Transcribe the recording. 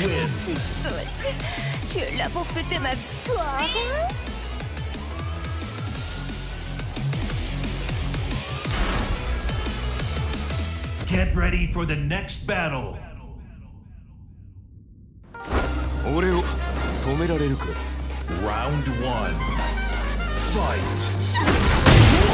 win. Tu sautes. Tu es là pour fêter ma victoire. Get ready for the next battle. 俺を止められるか？ Round 1. Fight.